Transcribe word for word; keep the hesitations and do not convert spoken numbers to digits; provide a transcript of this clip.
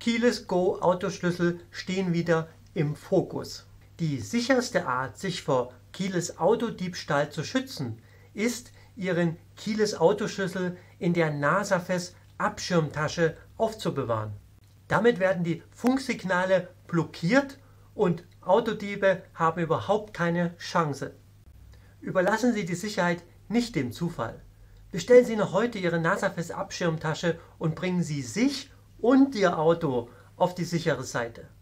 Keyless Go Autoschlüssel stehen wieder im Fokus. Die sicherste Art, sich vor Keyless Autodiebstahl zu schützen, ist, Ihren Keyless Autoschlüssel in der Nasafest Abschirmtasche aufzubewahren. Damit werden die Funksignale blockiert und Autodiebe haben überhaupt keine Chance. Überlassen Sie die Sicherheit nicht dem Zufall. Bestellen Sie noch heute Ihre Nasafest Abschirmtasche und bringen Sie sich und Ihr Auto auf die sichere Seite.